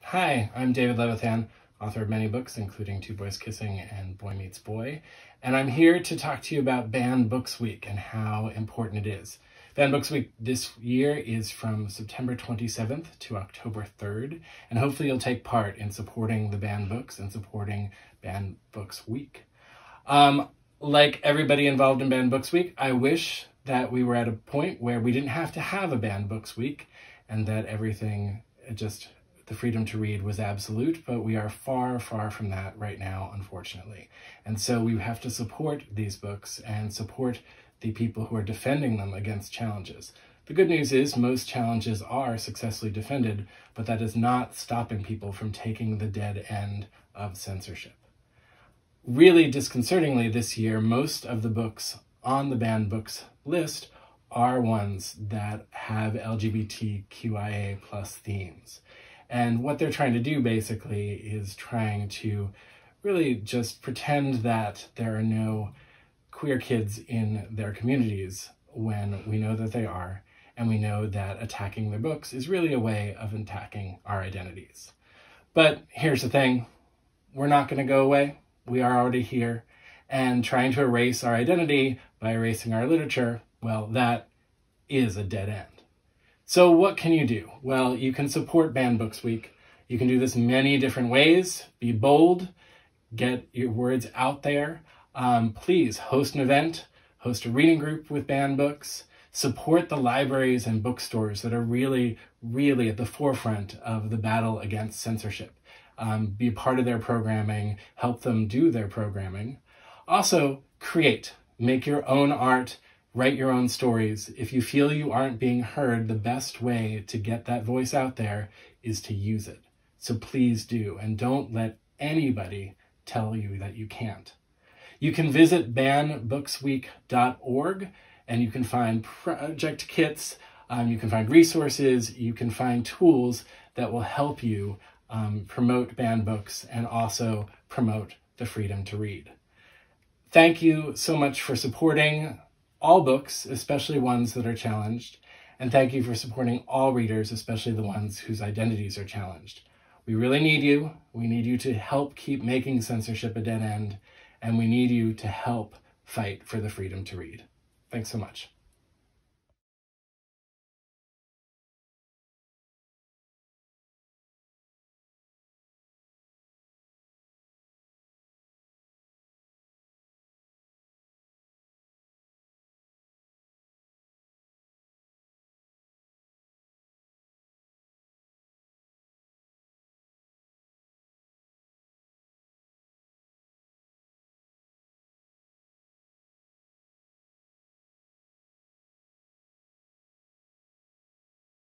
Hi, I'm David Levithan, author of many books, including Two Boys Kissing and Boy Meets Boy, and I'm here to talk to you about Banned Books Week and how important it is. Banned Books Week this year is from September 27th to October 3rd, and hopefully you'll take part in supporting the banned books and supporting Banned Books Week. Like everybody involved in Banned Books Week, I wish that we were at a point where we didn't have to have a Banned Books Week and that everything the freedom to read was absolute, but we are far, far from that right now, unfortunately. And so we have to support these books and support the people who are defending them against challenges. The good news is most challenges are successfully defended, but that is not stopping people from taking the dead end of censorship. Really disconcertingly this year, most of the books on the banned books list are ones that have LGBTQIA plus themes. And what they're trying to do basically is trying to really just pretend that there are no queer kids in their communities when we know that they are, and we know that attacking their books is really a way of attacking our identities. But here's the thing, we're not going to go away. We are already here, and trying to erase our identity by erasing our literature, well, that is a dead end. So what can you do? Well, you can support Banned Books Week. You can do this many different ways. Be bold, get your words out there. Please host an event, host a reading group with banned books, support the libraries and bookstores that are really, really at the forefront of the battle against censorship. Be a part of their programming, help them do their programming. Also, create, make your own art, write your own stories. If you feel you aren't being heard, the best way to get that voice out there is to use it. So please do, and don't let anybody tell you that you can't. You can visit bannbooksweek.org, and you can find project kits, you can find resources, you can find tools that will help you promote banned books and also promote the freedom to read. Thank you so much for supporting all books, especially ones that are challenged, and thank you for supporting all readers, especially the ones whose identities are challenged. We really need you. We need you to help keep making censorship a dead end, and we need you to help fight for the freedom to read. Thanks so much.